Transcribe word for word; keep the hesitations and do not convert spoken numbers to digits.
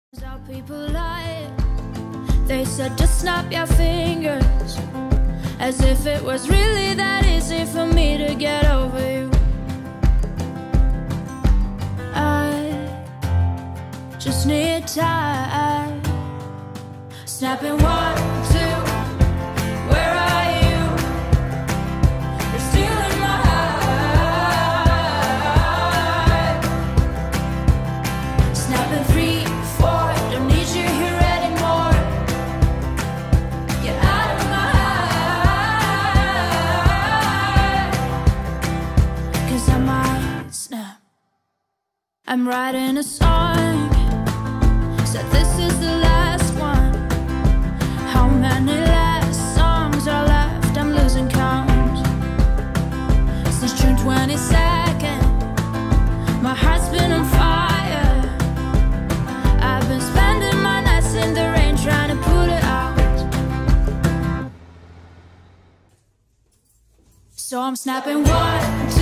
How people lie, they said just snap your fingers, as if it was really that easy for me to get over you. I just need time. Snapping one, two, where are you? You're stealing my heart. Snapping three, four, don't need you here anymore. Get out of my heart, 'cause I might snap. I'm writing a song, said this is the last one. How many last songs are left? I'm losing count. Since June twenty-second, my heart's been on fire. I've been spending my nights in the rain trying to put it out. So I'm snapping one,